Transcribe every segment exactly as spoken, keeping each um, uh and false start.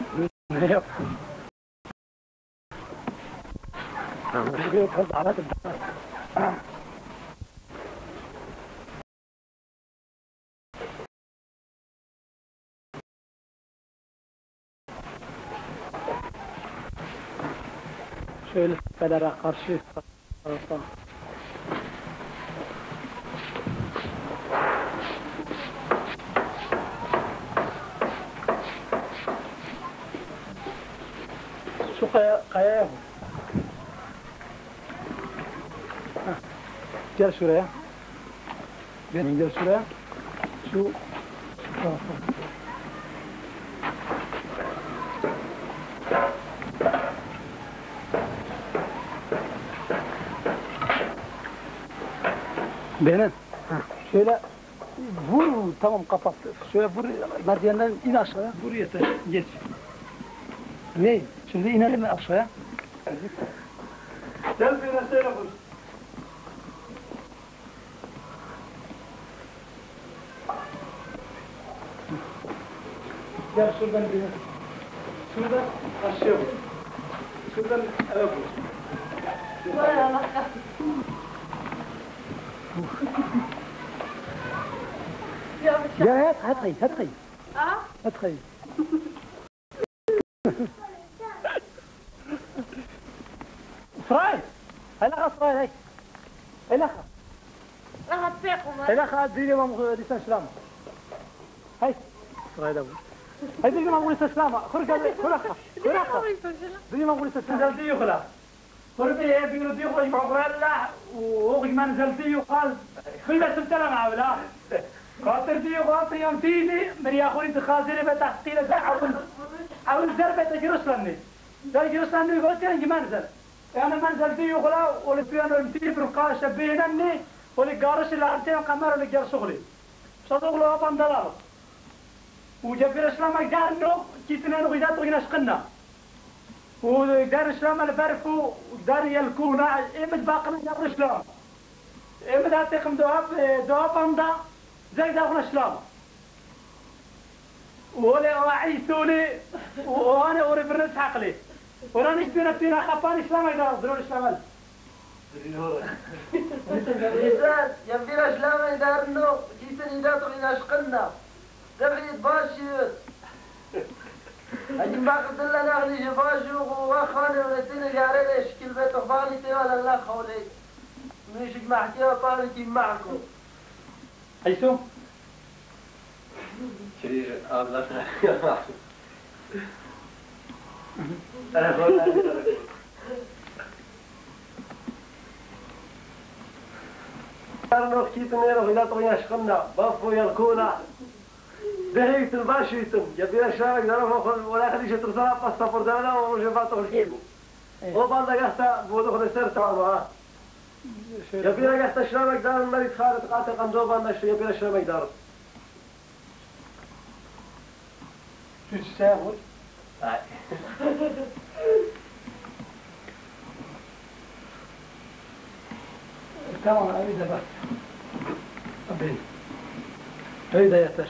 Yok. Şöyle tepelere karşı tarafa. Şu kaya, kayaya vur. Gel şuraya. Benim gel şuraya. Şu, şu tarafa. Benim. Şöyle vur, tamam kapat. Şöyle vur, merdivenden in aşağıya. Vur yeter, geç. Ne? Şimdi inelim aşağıya. Gel bir şöyle vur. Gel şuradan bir. Şuradan aşağıya vur. Şuradan eve vur. Vay Allah kahretsin. يا هات هاتي هاتي اه هاتي اسرائيل هلا اسرائيل هي هلا راح تفيقهم هلا ديري مام لسان سلامة هاي اسرائيل ابو هاي ديري مام لسان سلامة خرج خرج خرج ديري مام لسان سلامة ديري خلا خرج بيقولوا ديري خرج مع لا وهو ما نزلتي وقال خلنا سلام عاولا خاطر دي خاطر يوم تيجي من ياخذ تخازني بتحقيل حاول حاول ضربة جرسلني ده جرسلني يقول لي منزل انا منزل دي وخلا ولا بيانو يمتي برقاشه بينني ولا قارش اللي عرفتي قمر اللي جاب شغلي شغله ابان دلال وجبر اسلام قدر انه كيتنا نغيدات وغينا شقنا ودار اسلام الفرفو ودار يلكونا امد باقنا جبر اسلام امد هاتيكم دواب دواب اندا زي داخل اسلام ولا وعيسولي وانا اوري برنس عقلي ولا نشبي نفسنا خفان اسلام يدار ضرور اسلام إنسان يبينا اسلام يدار انه كيسن يدار غينا شقنا دبريد باشيوت أجي باقي دلنا ناغني جباشو وخاني ونتيني قاري لي شكل بيت وخاني تيوالا الله خولي منيشك محكيها طالي كي معكم حيثو شرير أبلغ يا معكم أنا بقول أنا كيتم يروح إلى طغيان شقنا بافو يركونا بهيت الباشيتم يبي أشارك دارهم ولا خليش ترسل باسبور دانا ورجع فاتو الكيبو وبعد قحتا بودو خلي سر تعالوا يبي قحتا شرامك دار المريض خالد قاتل قندوبا نشر يبي شرامك دار شو تساوي؟ تمام أريد بس أبين أريد يتر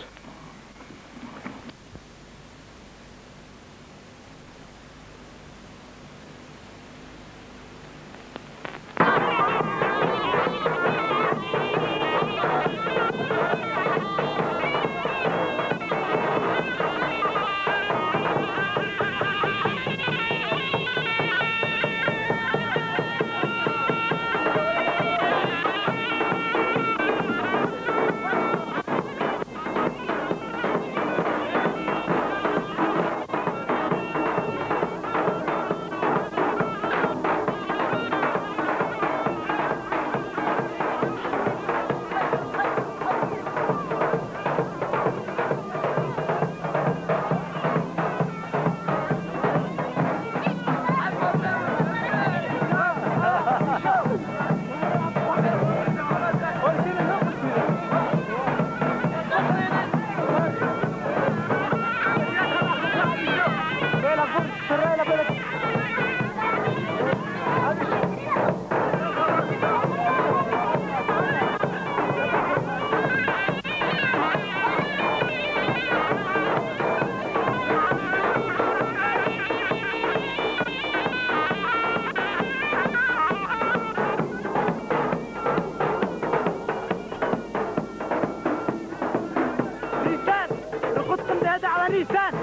دعوة نيسان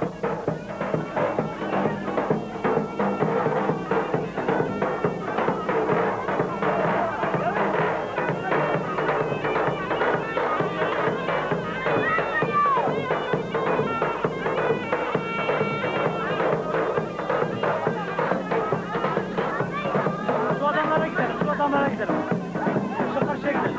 Şu adamlara gidelim, şu adamlara gidelim. Şu karşıya gidelim.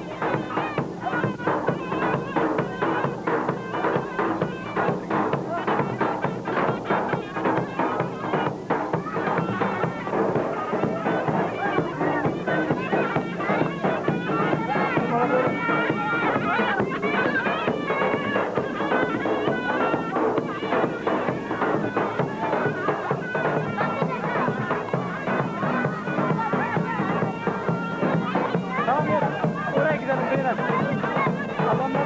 Tamam ya, oraya gidelim beyler. Adamlar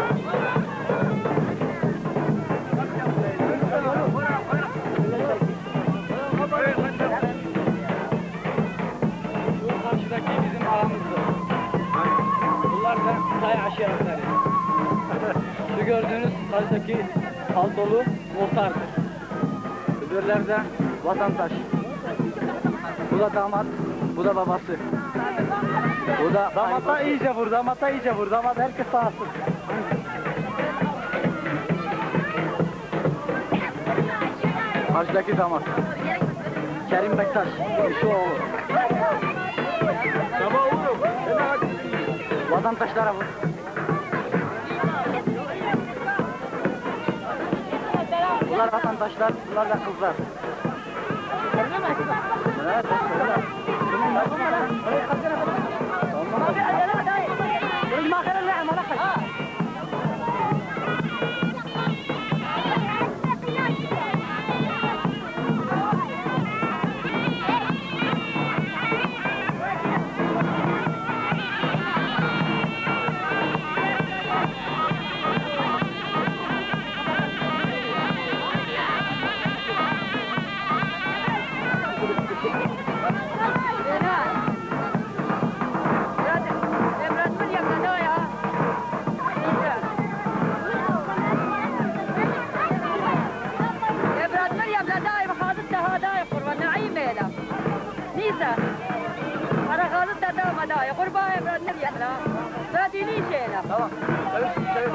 şu karşıdaki bizim ağamızdır. Bunlar da tay aşiretleri. Şu gördüğünüz karşıdaki paltolu muhtardır. Öbürler de vatandaş. Bu da damat, bu da babası. Bu da damat da iyice vur, damat da iyice vur, damat herkes sağlasın. Karşıdaki damat. Kerim Bektaş, şu oğlu. Tamam oğlum. Vatandaşlara vur. Bunlar vatandaşlar, bunlar da kızlar. Evet, evet. Tamam. Evet, evet.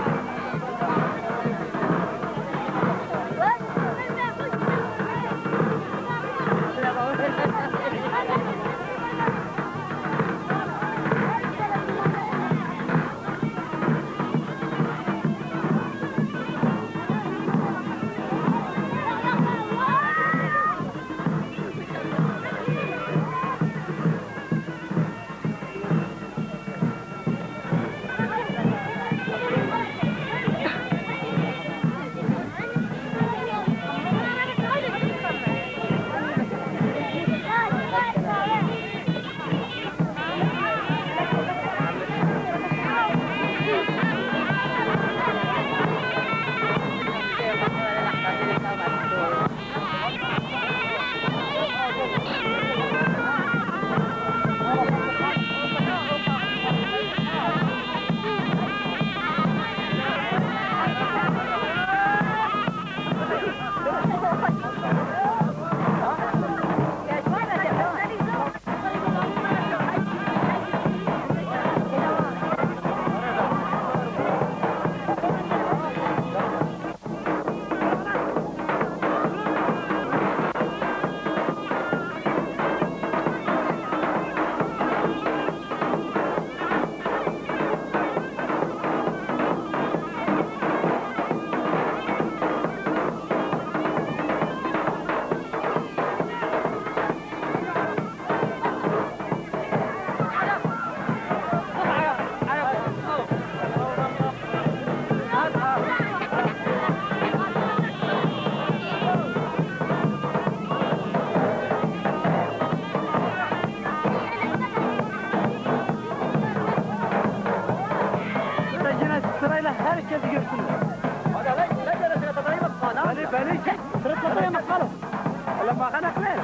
herkes görsün. Hadi lan, lan lan sen tatayı bak bana. Beni beni çek. Sıra tatayı bak bana. Allah bakanak ver.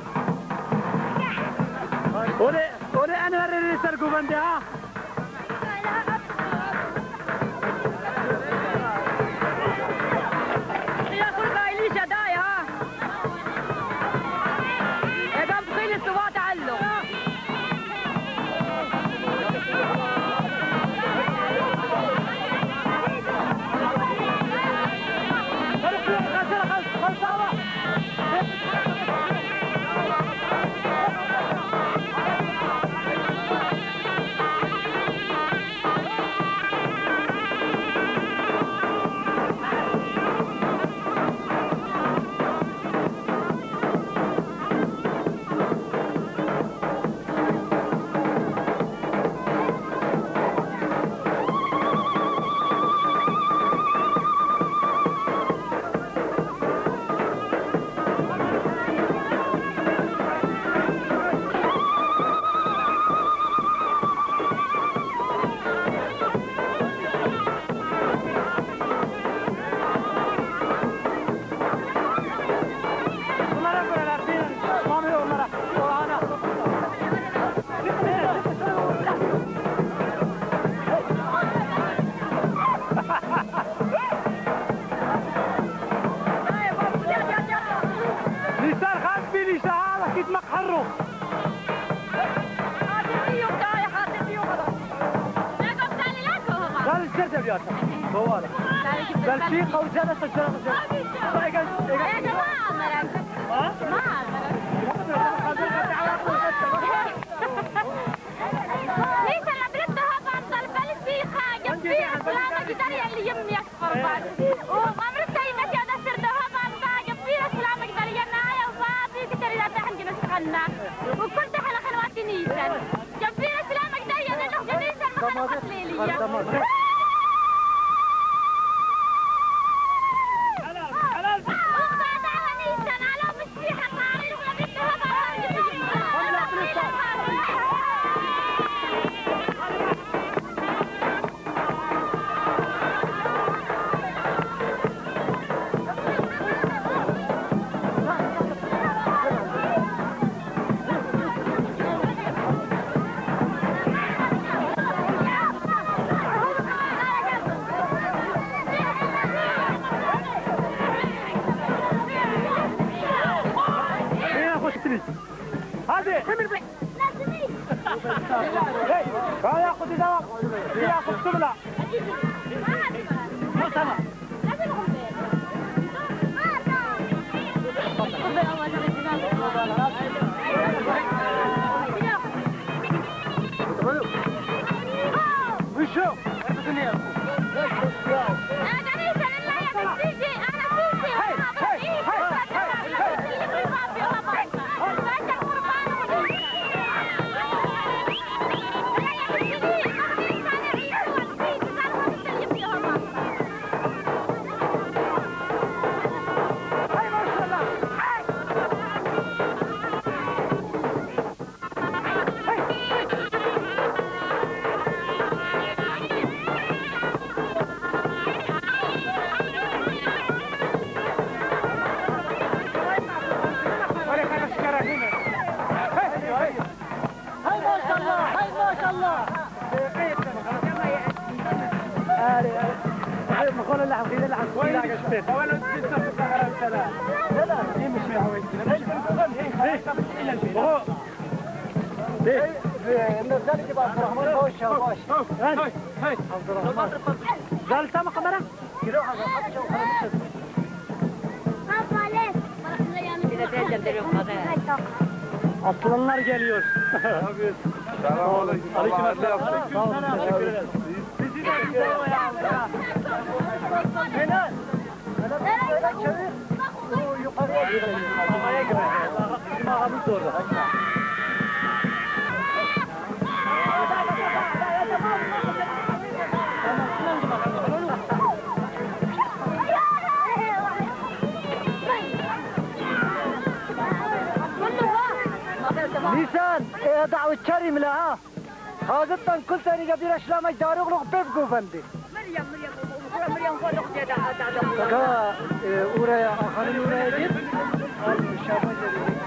Ole ole ana verir sergu bende ha. يا شباب طوالي بلشيقة وجلس الجلس يا جماعة مرق ما ليش انا برد هذا عن طلب البلشيقة جنبي اسلامة جداري اللي يمي اكبر بعد وعمرك دايما يا دسر هذا عن طلب جنبي اسلامة جداري نايا وفاضي كتير لا تحن جنس خنا وكنت حلا خلواتي نيسان جنبي اسلامة جداري انا لو جنيسان ما كانوا قتلي Aslanlar geliyor. Selamünaleyküm. Allah hayırlı yapsın. Sağ olun. Teşekkür ederim. Bizi de güzel ya. Helal. Helal çevir. Yukarıya gidelim. Havaya gidelim. Bizim ağamız da orada. نيسان دعوة كريم لها هذا كل ثاني قبيلة شلامة داري غلق بيبقوا فندي مريم مريم مريم قول لك يا دعوة كا أورا آخرين أورا يجيب الشامة جريب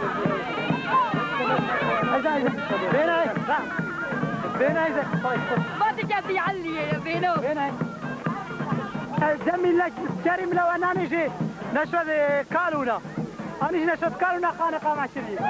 هذا هذا بين هاي بين هاي ما تجاب يعلي يا بينو بين هاي زميل لك كريم لو أنا نجي نشهد كالونا أنا نجي نشهد كالونا خانقة مع شريف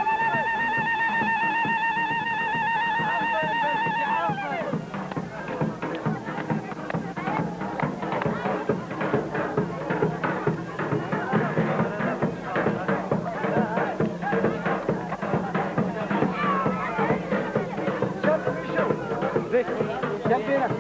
جنبنا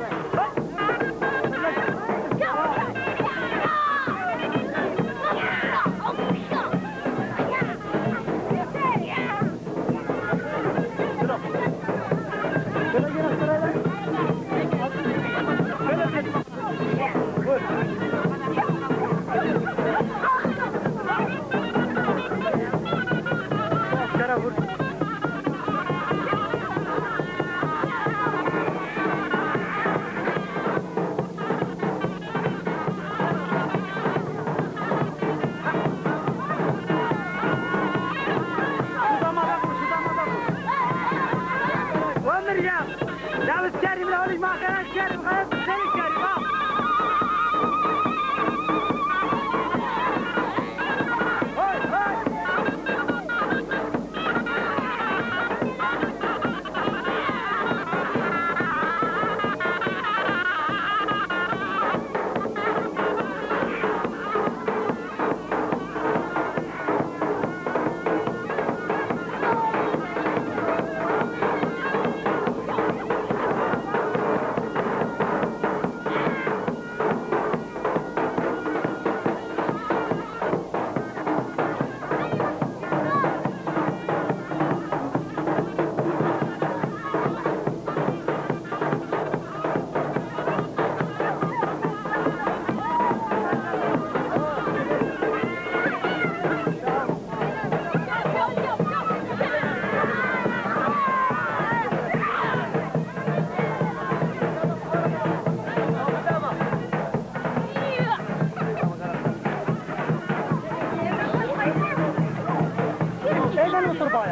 mısır baya?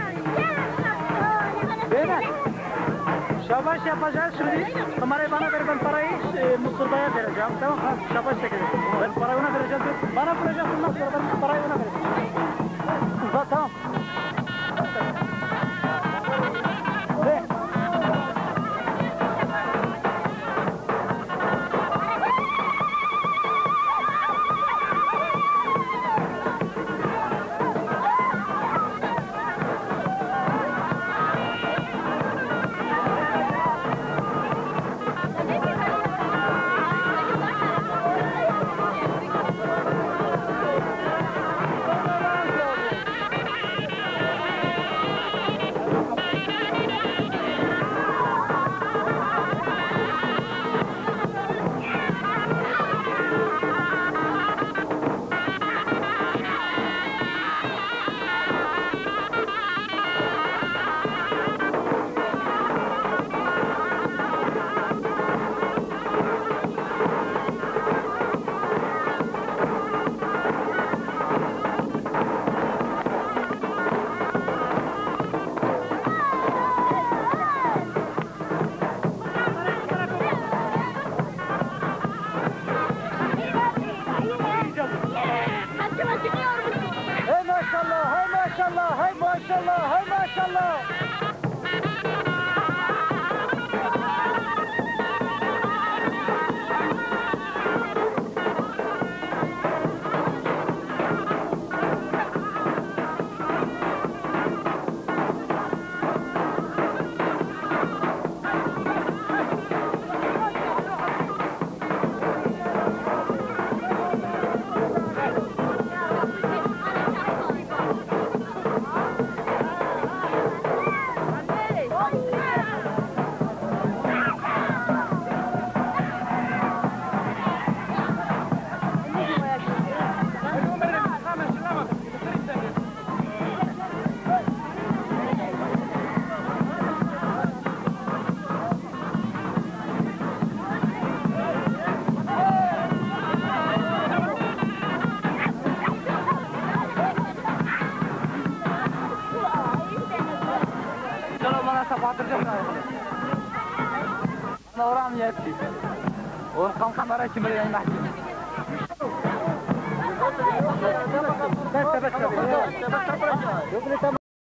Değil mi? Şabaş yapacağız şimdi. Numarayı bana ver, ben parayı e, mısır baya vereceğim. Tamam mı? Şabaş çekeceğiz. Ben parayı ona vereceğim. Bana vuracaksın, ondan sonra ben parayı ona vereceğim. Uzat, tamam. Ve maşallah, hay maşallah, hay maşallah. نوران ياتي ونقام خمرة كمرية نحكي بس بس بس